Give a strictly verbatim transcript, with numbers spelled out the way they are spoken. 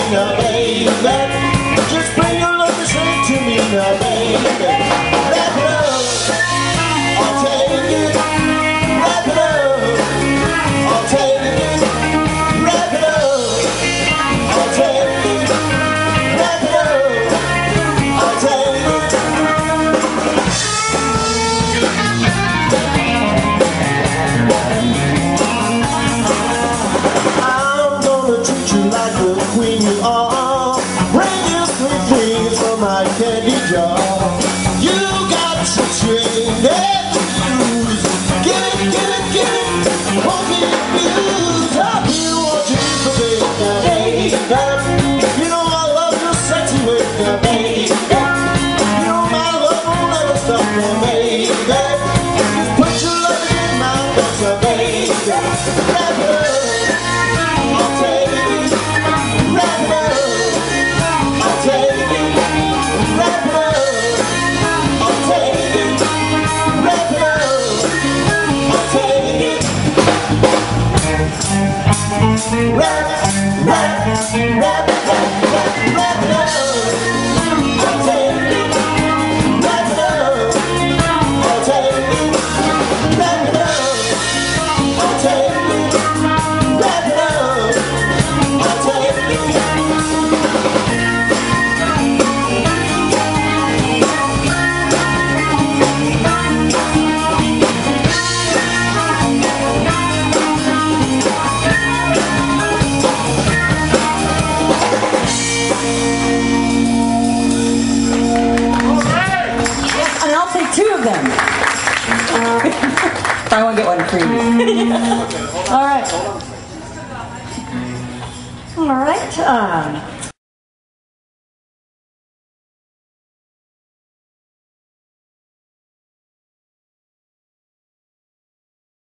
now, baby. Just bring your love straight to me now, baby. Wrap it up, I'll take it. Wrap it up, I'll take it. Wrap it up, I'll take it. Wrap it up, I'll take it. I'm gonna treat you like the queen you are. Bring you sweet dreams from my candy jar. You got tricks you ain't never used. Get it, get it, get it. Won't be abused. I'll be what you need to be now, baby. You know I love your sexy way now, baby. You know my love will never stop now, baby. Just put your love in my mouth now, baby. Wrap it up, I'll take it. Wrap it up, I'll take it. Wrap it up, I'll take it. Wrap it up, I'll take it. Wrap, wrap, wrap, wrap, wrap, wrap it up. I'll take it. Wrap it up, I'll take it. Wrap it up, I'll take it. Wrap it up, I'll take it. And I'll take two of them. Buy one, get one free. All right. All right. Um,